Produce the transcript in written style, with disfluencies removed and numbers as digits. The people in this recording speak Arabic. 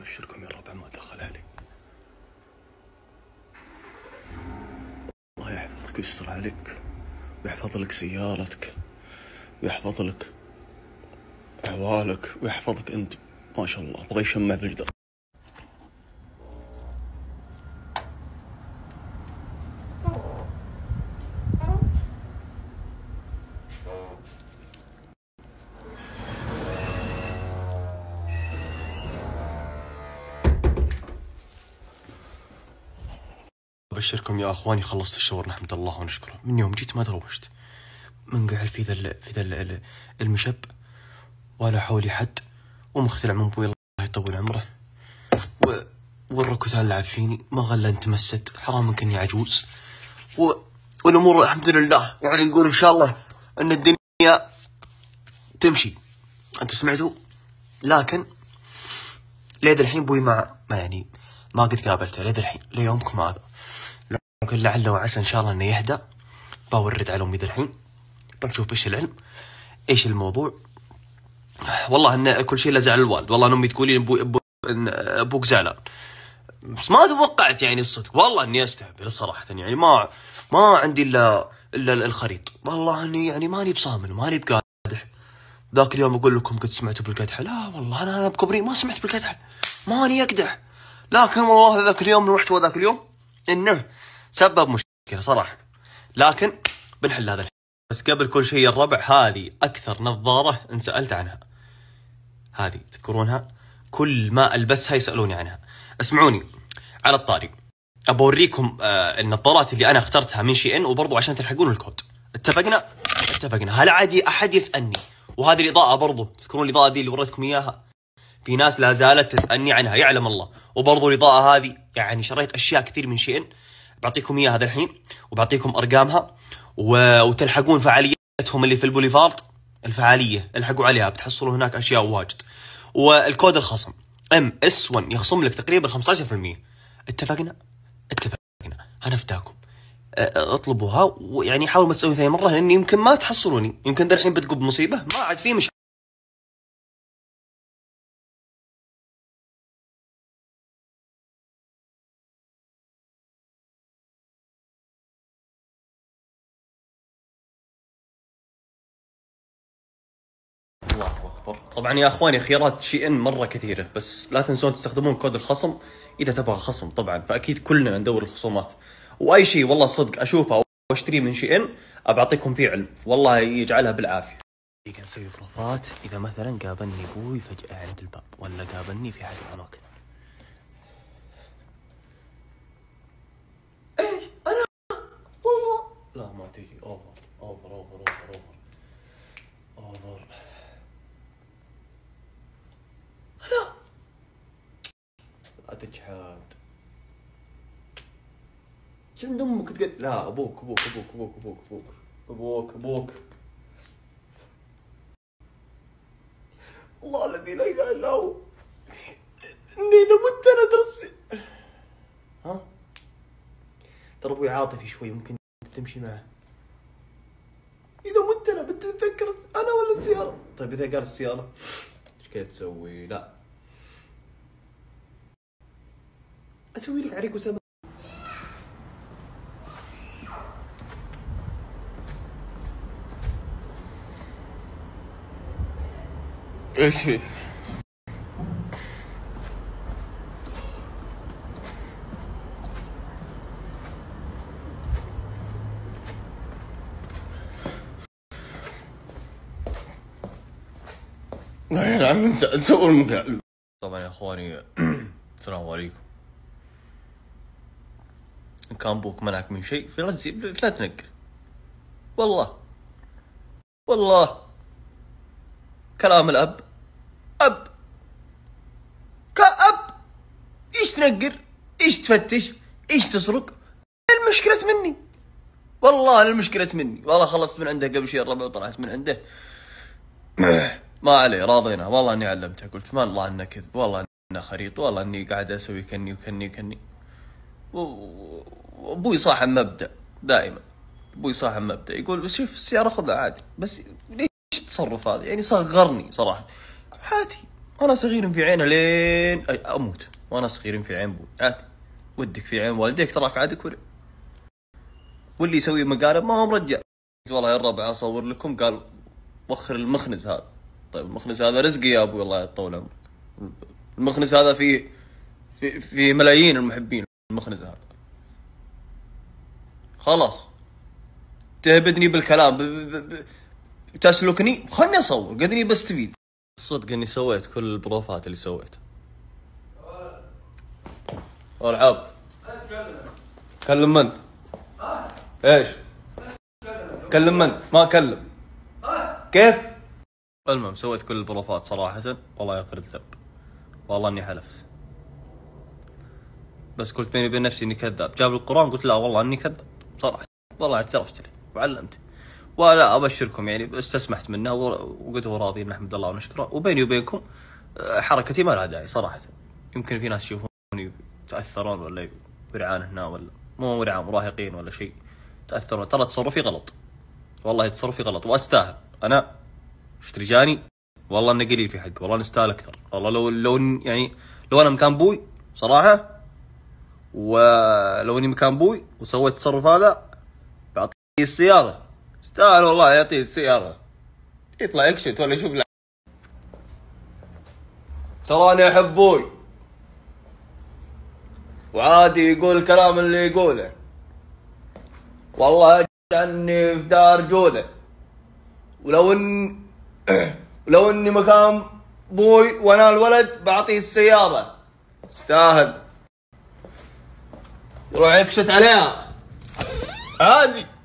أبشركم يا الربع ما دخل علي. الله يحفظك ويستر عليك ويحفظ لك سيارتك ويحفظ لك أحوالك ويحفظك أنت. ما شاء الله بغى يشمع في الجدار. أبشركم يا أخواني خلصت الشغل نحمد الله ونشكره. من يوم جيت ما تروشت، منقعد في ذا المشب ولا حولي حد، ومختلع من ابوي الله يطول عمره، والركوتان لعب فيني ما غلا انت مسد حرام منك اني عجوز، والامور الحمد لله يعني نقول ان شاء الله ان الدنيا تمشي. انتم سمعتوا؟ لكن ليد الحين بوي ما يعني ما قد قابلته ليد الحين ليومكم هذا، لكن لعل وعسى ان شاء الله انه يهدى. بورد على امي ذا الحين، بنشوف ايش العلم ايش الموضوع. والله ان كل شيء لا زعل الوالد، والله ان امي تقول لي ابوك زعلان، بس ما توقعت يعني الصدق والله اني استهبل صراحه. يعني ما عندي الا الخريط، والله اني يعني ماني بصامل ماني بقادح. ذاك اليوم اقول لكم قد سمعتوا بالقدحه، لا والله انا بكبري ما سمعت بالقدحه، ماني اقدح. لكن والله ذاك اليوم المحتوى ذاك اليوم انه سبب مشكله صراحه، لكن بنحل هذا الحين. بس قبل كل شيء الربع، هذه اكثر نظاره انسالت عنها، هذه تذكرونها؟ كل ما البسها يسالوني عنها. اسمعوني على الطاري، ابى اوريكم النظارات اللي انا اخترتها من شي ان، وبرضو عشان تلحقون الكود. اتفقنا. هل عادي احد يسالني؟ وهذه الاضاءه برضو، تذكرون الاضاءه دي اللي وريتكم اياها؟ في ناس لا زالت تسالني عنها يعلم الله. وبرضو الاضاءه هذه يعني شريت اشياء كثير من شي ان، بعطيكم اياها هذا الحين وبعطيكم ارقامها وتلحقون فعاليتهم اللي في البوليفارد. الفعاليه الحقوا عليها بتحصلوا هناك اشياء واجد. والكود الخصم MS1 يخصم لك تقريبا 15%. اتفقنا. انا افتاكم اطلبوها، ويعني حاولوا ما تسوي ثاني مره، لان يمكن ما تحصلوني، يمكن ذا الحين بتقوم بمصيبه ما عاد في مش. الله اكبر. طبعا يا اخواني خيارات شي ان مره كثيره، بس لا تنسون تستخدمون كود الخصم اذا تبغى خصم طبعا، فاكيد كلنا ندور الخصومات. واي شيء والله صدق اشوفه واشتريه من شي ان ابعطيكم فيه علم، والله يجعلها بالعافيه. نسوي بروفات اذا مثلا قابلني ابوي فجاه عند الباب، ولا قابلني في احد الاماكن. ايش انا والله لا ما تجي اوفر. لا تجحد. عند امك تقول لا ابوك. الله الذي لا اله الا هو، اني اذا مت انا ادرس. ها ترى ابوي عاطفي شوي، ممكن تمشي معه. اذا مت انا بتتذكر انا ولا السياره؟ طيب اذا قال السياره ايش كيف تسوي؟ لا اسوي لك عريق وسمك. ايش في؟ لا يا عم نسوي المقابل. طبعا يا اخواني السلام عليكم. ان كان ابوك منعك من شيء فلا تنقل. والله كلام الاب كأب. ايش تنقر؟ ايش تفتش؟ ايش تسرق؟ المشكلة مني، والله المشكلة مني. والله خلصت من عنده قبل شيء الربع وطلعت من عنده. ما عليه راضينا، والله اني علمته قلت ما الله انه كذب، والله انه خريط، والله اني قاعد اسوي كني. وابوي صاحب مبدأ دائما، ابوي صاحب مبدأ يقول بس شوف السيارة خذها عادي، بس ليش التصرف هذا؟ يعني صغرني صراحة. عادي انا صغير في عينه لين اموت، وانا صغير في عين ابوي عادي. ودك في عين والديك تراك عاد كبر. واللي يسوي مقالب ما هو مرجع. والله يا الربع اصور لكم، قال وخر المخنز هذا. طيب المخنز هذا رزقي يا ابوي الله يطول عمرك. المخنز هذا في ملايين المحبين. المخنز هذا خلاص تهبدني بالكلام، تسلكني، خلني اصور قدني بستفيد. صدق اني سويت كل البروفات اللي سويتها. والعاب كلم من؟ ايش؟ كلم من؟ ما اكلم. كيف؟ المهم سويت كل البروفات صراحة، والله يغفر الذنب، والله اني حلفت، بس قلت بيني وبين نفسي اني كذاب. جاب القرآن قلت لا والله اني كذاب صراحة، والله اعترفت له وعلمت. ولا ابشركم يعني استسمحت منه وقلت هو راضي، نحمد الله ونشكره. وبيني وبينكم حركتي ما لها داعي صراحة. يمكن في ناس يشوفوني يتأثرون ولا ورعان هنا، ولا مو ورعان، مراهقين ولا شيء تأثرون. ترى تصرفي غلط، والله تصرفي غلط واستاهل. انا اشتري جاني والله انه قليل في حقه، والله نستاهل اكثر. والله لو يعني لو انا مكان بوي صراحة، ولو اني مكان بوي وسويت التصرف هذا بعطيه السيارة. استاهل والله يعطيه السيارة، يطلع يكشت ولا يشوف. تراني احب بوي وعادي يقول الكلام اللي يقوله، والله عني في دار جوده. ولو اني مكان بوي وانا الولد بعطيه السيارة، استاهل يروح يكشت عليها عادي.